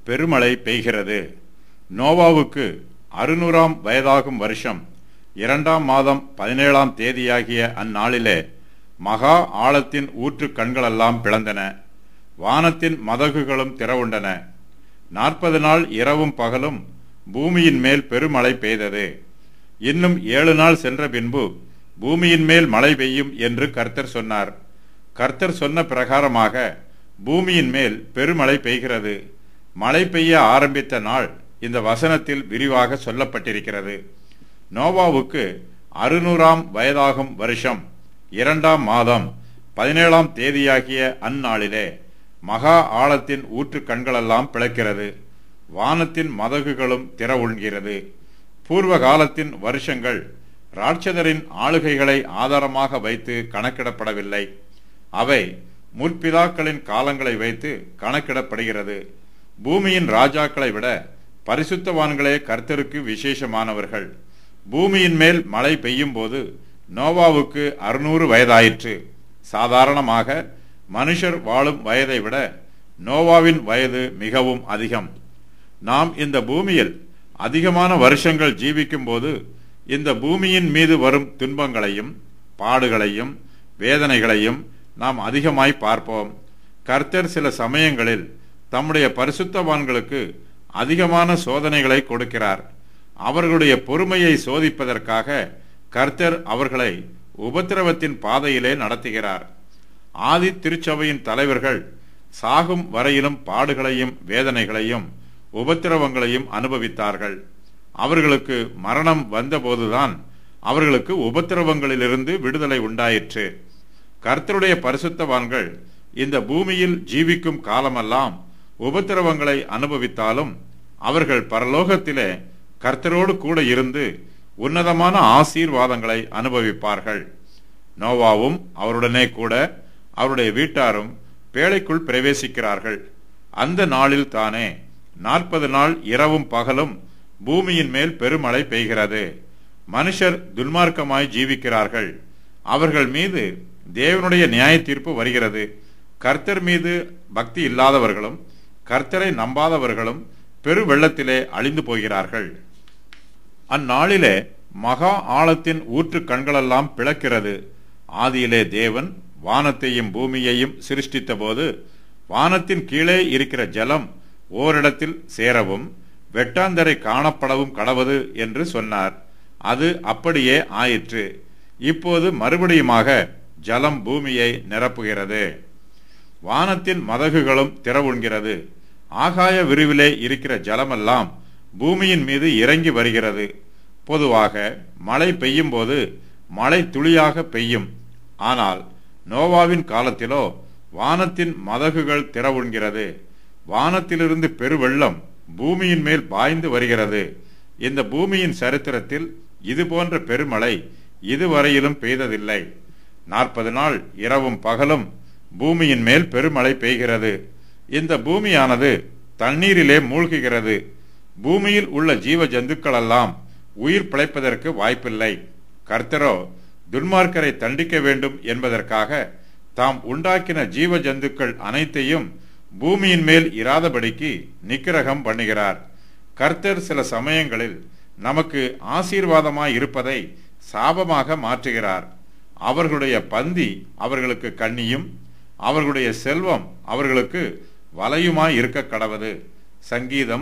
பெருமழை பெய்கிறது. நோவாவுக்கு 600ஆம் வயதாகும் வருஷம் 2ஆம் மாதம் 17ஆம் தேதியாகிய அந்நாளிலே மகா ஆழத்தின் ஊற்று கண்களெல்லாம் பிளந்தன, வானத்தின் மதகுகளும் திறவுண்டன. 40 நாள் இரவும் பகலும் பூமியின் மேல் பெருமழை பெய்தது. இன்னும் 7 நாள் சென்ற பின்பு பூமியின் மேல் மழை பெய்யும் என்று கர்த்தர் சொன்னார். கர்த்தர் சொன்ன பிரகாரமாக பூமியின் மேல் பெருமழை பெய்கிறது. மழை பெய்ய ஆரம்பித்த நாள் இந்த வசனத்தில் விரிவாக சொல்லப்பட்டிருக்கிறது. நோவாவுக்கு 600ஆம் வயதாகும் வருஷம் 2ஆம் மாதம் 17ஆம் தேதியாகிய அந்நாளிலே மகா ஆழத்தின் ஊற்று கண்களெல்லாம் பிளக்கிறது, வானத்தின் மதகுகளும் திறவுள்கிறது. பூர்வ காலத்தின் வருஷங்கள் ராட்சதரின் ஆளுகைகளை ஆதாரமாக வைத்து கணக்கிடப்படவில்லை. அவை முற்பிதாக்களின் காலங்களை வைத்து கணக்கிடப்படுகிறது. பூமியின் ராஜாக்களை விட பரிசுத்தவான்களே கர்த்தருக்கு விசேஷமானவர்கள். பூமியின் மேல் மழை பெய்யும் போது நோவாவுக்கு 600 வயதாயிற்று. சாதாரணமாக மனுஷர் வாழும் வயதை விட நோவாவின் வயது மிகவும் அதிகம். நாம் இந்த பூமியில் அதிகமான வருஷங்கள் ஜீவிக்கும் போது இந்த பூமியின் மீது வரும் துன்பங்களையும் பாடுகளையும் வேதனைகளையும் நாம் அதிகமாய் பார்ப்போம். கர்த்தர் சில சமயங்களில் தம்முடைய பரிசுத்தவான்களுக்கு அதிகமான சோதனைகளை கொடுக்கிறார். அவர்களுடைய பொறுமையை சோதிப்பதற்காக கர்த்தர் அவர்களை உபத்திரவத்தின் பாதையிலே நடத்துகிறார். ஆதி திருச்சபையின் தலைவர்கள் சாகும் வரையிலும் பாடுகளையும் வேதனைகளையும் உபத்திரவங்களையும் அனுபவித்தார்கள். அவர்களுக்கு மரணம் வந்தபோதுதான் அவர்களுக்கு உபத்திரவங்களிலிருந்து விடுதலை உண்டாயிற்று. கர்த்தருடைய பரிசுத்தவான்கள் இந்த பூமியில் ஜீவிக்கும் காலமெல்லாம் உபத்திரவங்களை அனுபவித்தாலும் அவர்கள் பரலோகத்திலே கர்த்தரோடு கூட இருந்து உன்னதமான ஆசீர்வாதங்களை அனுபவிப்பார்கள். நோவாவும் அவருடனே கூட அவருடைய வீட்டாரும் பேழைக்குள் பிரவேசிக்கிறார்கள். அந்த நாளில் தானே 40 நாள் இரவும் பகலும் பூமியின் மேல் பெருமழை பெய்கிறது. மனுஷர் துன்மார்க்கமாய் ஜீவிக்கிறார்கள். அவர்கள் மீது தேவனுடைய நியாய தீர்ப்பு வருகிறது. கர்த்தர் மீது பக்தி இல்லாதவர்களும் கர்த்தரை நம்பாதவர்களும் பெரு வெள்ளத்திலே அழிந்து போகிறார்கள். அந்நாளிலே மகா ஆழத்தின் ஊற்று கண்களெல்லாம் பிளக்கிறது. ஆதியிலே தேவன் வானத்தையும் பூமியையும் சிருஷ்டித்த போது வானத்தின் கீழே இருக்கிற ஜலம் ஓரிடத்தில் சேரவும் வெட்டாந்தரை காணப்படவும் கடவது என்று சொன்னார். அது அப்படியே ஆயிற்று. இப்போது மறுபடியுமாக ஜலம் பூமியை நிரப்புகிறது. வானத்தின் மதகுகளும் திறவுண்கிறது. ஆகாய விரிவிலே இருக்கிற ஜலமெல்லாம் பூமியின் மீது இறங்கி வருகிறது. பொதுவாக மழை பெய்யும் போது மழை துளியாக பெய்யும். ஆனால் நோவாவின் காலத்திலோ வானத்தின் மதகுகள் திறவுண்கிறது. வானத்திலிருந்து பெருவெள்ளம் பூமியின் மேல் பாய்ந்து வருகிறது. இந்த பூமியின் சரித்திரத்தில் இது போன்ற பெருமழை இதுவரையிலும் பெய்ததில்லை. 40 நாள் இரவும் பகலும் பூமியின் மேல் பெருமழை பெய்கிறது. இந்த பூமியானது தண்ணீரிலே மூழ்குகிறது. பூமியில் உள்ள ஜீவ ஜந்துக்களெல்லாம் உயிர் பிழைப்பதற்கு வாய்ப்பில்லை. கர்த்தரோ துன்மார்க்கரை தண்டிக்க வேண்டும் என்பதற்காக தாம் உண்டாக்கின ஜீவ ஜந்துக்கள் அனைத்தையும் பூமியின் மேல் இராதபடிக்கு நிக்கிரகம் பண்ணுகிறார். கர்த்தர் சில சமயங்களில் நமக்கு ஆசீர்வாதமாய் இருப்பதை சாபமாக மாற்றுகிறார். அவர்களுடைய பந்தி அவர்களுக்கு கண்ணியும் அவர்களுடைய செல்வம் அவர்களுக்கு வலையுமாய் இருக்க கடவது. சங்கீதம்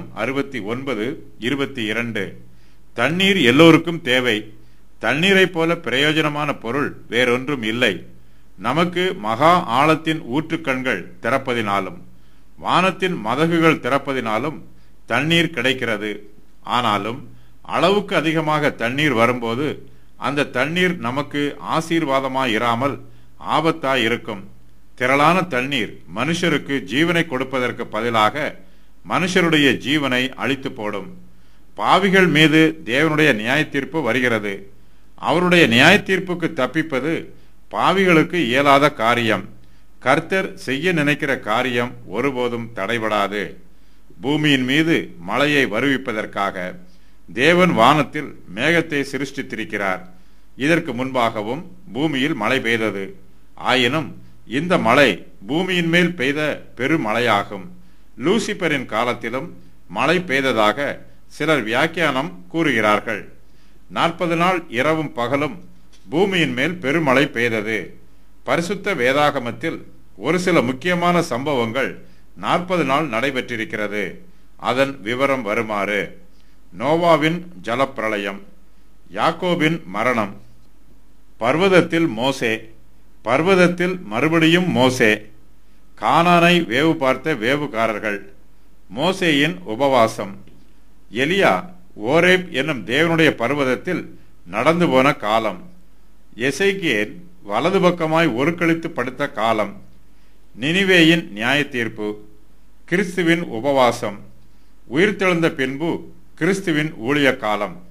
69:22. தண்ணீர் எல்லோருக்கும் தேவை. தண்ணீரை போல பிரயோஜனமான பொருள் வேறொன்றும் இல்லை. நமக்கு மகா ஆழத்தின் ஊற்றுக்கண்கள் திறப்பதினாலும் வானத்தின் மதகுகள் திறப்பதினாலும் தண்ணீர் கிடைக்கிறது. ஆனாலும் அளவுக்கு அதிகமாக தண்ணீர் வரும்போது அந்த தண்ணீர் நமக்கு ஆசீர்வாதமாய் இராமல் ஆபத்தாய் இருக்கும். திரளான தண்ணீர் மனுஷருக்கு ஜீவனை கொடுப்பதற்கு பதிலாக மனுஷருடைய ஜீவனை அழித்து போடும். பாவிகள் மீது தேவனுடைய நியாய தீர்ப்பு வருகிறது. அவருடைய நியாய தீர்ப்புக்கு தப்பிப்பது பாவிகளுக்கு இயலாத காரியம். கர்த்தர் செய்ய நினைக்கிற காரியம் ஒருபோதும் தடைபடாது. பூமியின் மீது மழையை வருவிப்பதற்காக தேவன் வானத்தில் மேகத்தை சிருஷ்டித்திருக்கிறார். இதற்கு முன்பாகவும் பூமியில் மழை பெய்தது. ஆயினும் இந்த மழை பூமியின் மேல் பெய்த பெருமழையாகும். லூசிபரின் காலத்திலும் மழை பெய்ததாக சிலர் வியாக்கியானம் கூறுகிறார்கள். 40 நாள் இரவும் பகலும் பூமியின் மேல் பெருமழை பெய்தது. பரிசுத்த வேதாகமத்தில் ஒரு சில முக்கியமான சம்பவங்கள் 40 நாள் நடைபெற்றிருக்கிறது. அதன் விவரம் வருமாறு: நோவாவின் ஜலப்பிரளயம், யாக்கோபின் மரணம், பர்வதத்தில் மோசே, பர்வதத்தில் மறுபடியும் மோசே, கானானை வேவு பார்த்த வேவுகாரர்கள், மோசேயின் உபவாசம், எலியா ஓரேப் என்னும் தேவனுடைய பர்வதத்தில் நடந்து போன காலம், எசேக்கியேல் வலது பக்கமாய் ஒருக்களித்து படுத்த காலம், நினிவேயின் நியாய தீர்ப்பு, கிறிஸ்துவின் உபவாசம், உயிர்த்தெழுந்த பின்பு கிறிஸ்துவின் ஊழிய காலம்.